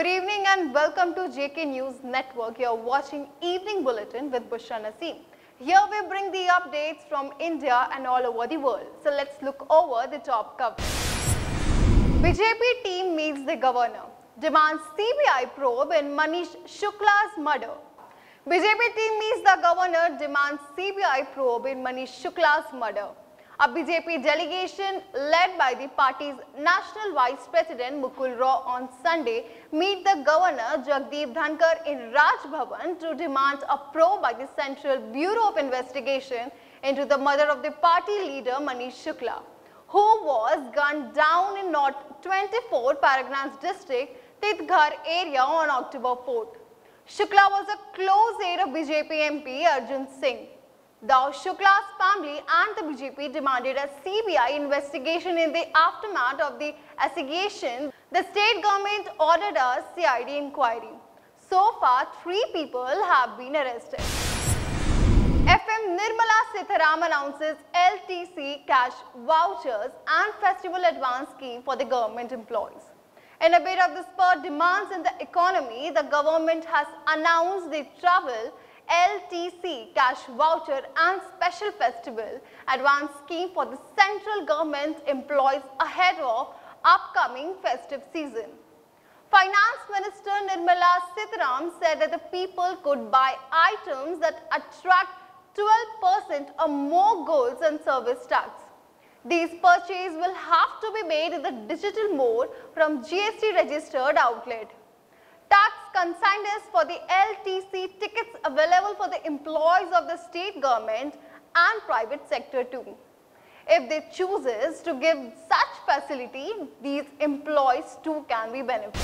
Good evening and welcome to JK News Network. You are watching Evening Bulletin with Bushra Naseem. Here we bring the updates from India and all over the world. So let's look over the top coverage. BJP team meets the governor, demands CBI probe in Manish Shukla's murder. BJP team meets the governor, demands CBI probe in Manish Shukla's murder. A BJP delegation led by the party's National Vice President Mukul Roy on Sunday meet the Governor Jagdeep Dhankar in Raj Bhavan to demand a probe by the Central Bureau of Investigation into the murder of the party leader Manish Shukla, who was gunned down in North 24 Paragnans district, Titghar area on October 4th. Shukla was a close aide of BJP MP Arjun Singh. The Shukla's family and the BJP demanded a CBI investigation in the aftermath of the assassination. The state government ordered a CID inquiry. So far, 3 people have been arrested. FM Nirmala Sitharaman announces LTC cash vouchers and festival advance scheme for the government employees. In a bit of the spur demands in the economy, the government has announced the travel LTC cash voucher and special festival advance scheme for the central government employees ahead of upcoming festive season. Finance Minister Nirmala Sitharaman said that the people could buy items that attract 12% or more goods and service tax. These purchases will have to be made in the digital mode from GST registered outlet. Tax consignments for the LTC tickets available for the employees of the state government and private sector too. If they chooses to give such facility, these employees too can be benefited.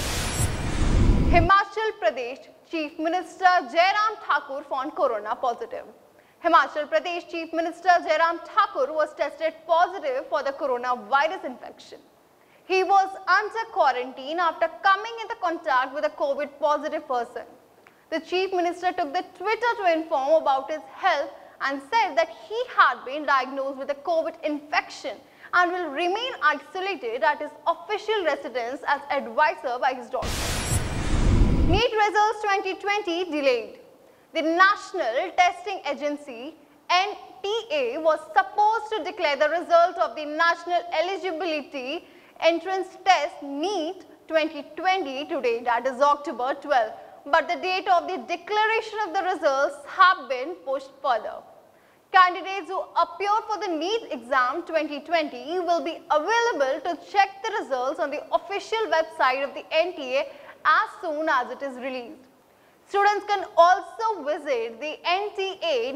Himachal Pradesh Chief Minister Jairam Thakur found corona positive. Himachal Pradesh Chief Minister Jairam Thakur was tested positive for the coronavirus infection. He was under quarantine after coming into contact with a COVID positive person. The Chief Minister took the Twitter to inform about his health and said that he had been diagnosed with a COVID infection and will remain isolated at his official residence as advisor by his doctor. NEET results 2020 delayed. The National Testing Agency NTA was supposed to declare the result of the National Eligibility Entrance Test NEET 2020 today, that is October 12, but the date of the declaration of the results have been pushed further. Candidates who appear for the NEET exam 2020 will be available to check the results on the official website of the NTA as soon as it is released. Students can also visit the NTA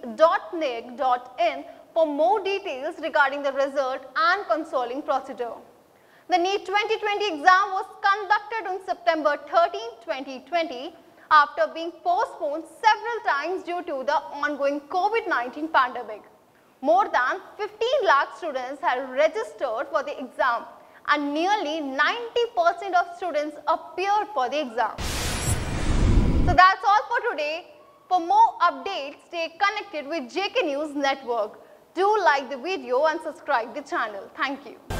neet.nic.in for more details regarding the result and consoling procedure. The NEET 2020 exam was conducted on September 13, 2020 after being postponed several times due to the ongoing COVID-19 pandemic. More than 15 lakh students had registered for the exam and nearly 90% of students appeared for the exam. So that's all for today. For more updates, stay connected with JK News Network. Do like the video and subscribe the channel. Thank you.